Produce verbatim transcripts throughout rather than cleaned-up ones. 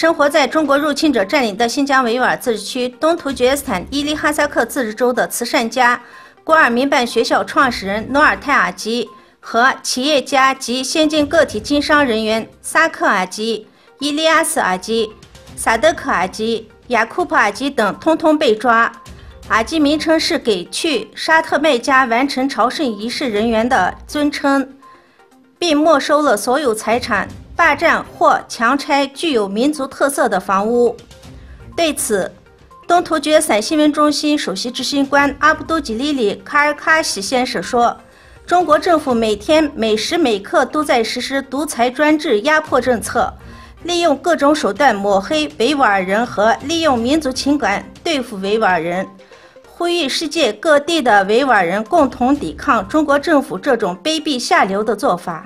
生活在中国入侵者占领的新疆维吾尔自治区东突厥斯坦伊犁哈萨克自治州的慈善家、古尔民办学校创始人努尔泰尔吉和企业家及先进个体经商人员萨克尔吉、伊利亚斯尔吉、萨德克尔吉、雅库普尔吉等通通被抓。尔吉名称是给去沙特麦加完成朝圣仪式人员的尊称，并没收了所有财产，霸占或强拆具有民族特色的房屋。对此，东突厥斯坦新闻中心首席执行官阿卜杜吉利里卡尔卡西先生说，中国政府每天每时每刻都在实施独裁专制压迫政策，利用各种手段抹黑维吾尔人和利用民族情感对付维吾尔人，呼吁世界各地的维吾尔人共同抵抗中国政府这种卑鄙下流的做法。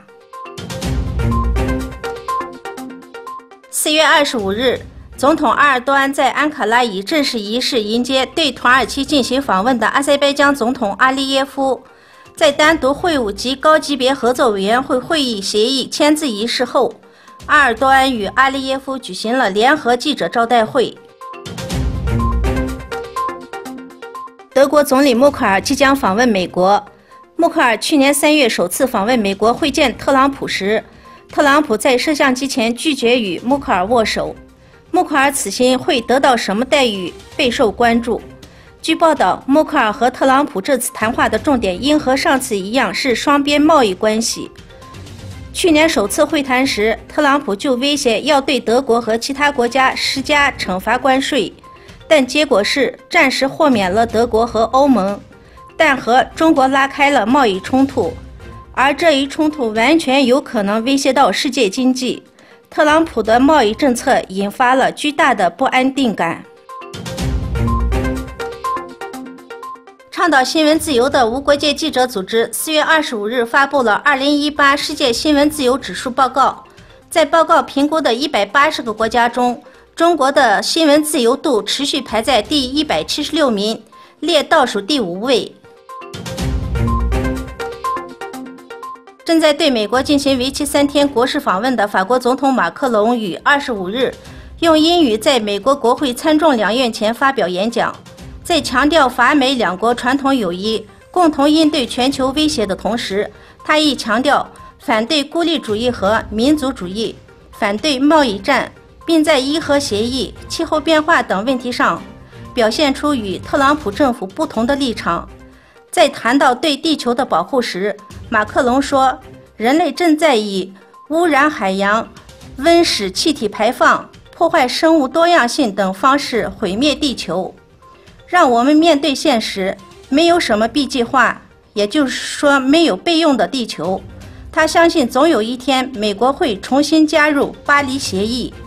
四月二十五日，总统阿尔多安在安卡拉以正式仪式迎接对土耳其进行访问的阿塞拜疆总统阿利耶夫。在单独会晤及高级别合作委员会会议协议签字仪式后，阿尔多安与阿利耶夫举行了联合记者招待会。德国总理默克尔即将访问美国。默克尔去年三月首次访问美国会见特朗普时，特朗普在摄像机前拒绝与默克尔握手。默克尔此行会得到什么待遇备受关注。据报道，默克尔和特朗普这次谈话的重点应和上次一样是双边贸易关系。去年首次会谈时，特朗普就威胁要对德国和其他国家施加惩罚关税，但结果是暂时豁免了德国和欧盟，但和中国拉开了贸易冲突，而这一冲突完全有可能威胁到世界经济。特朗普的贸易政策引发了巨大的不安定感。倡导新闻自由的无国界记者组织四月二十五日发布了二零一八世界新闻自由指数报告。在报告评估的一百八十个国家中，中国的新闻自由度持续排在第一百七十六名，列倒数第五位。正在对美国进行为期三天国事访问的法国总统马克龙于二十五日用英语在美国国会参众两院前发表演讲，在强调法美两国传统友谊、共同应对全球威胁的同时，他亦强调反对孤立主义和民族主义，反对贸易战，并在伊核协议、气候变化等问题上表现出与特朗普政府不同的立场。在谈到对地球的保护时，马克龙说，人类正在以污染海洋、温室气体排放、破坏生物多样性等方式毁灭地球。让我们面对现实，没有什么 B 计划，也就是说没有备用的地球。他相信总有一天美国会重新加入巴黎协议。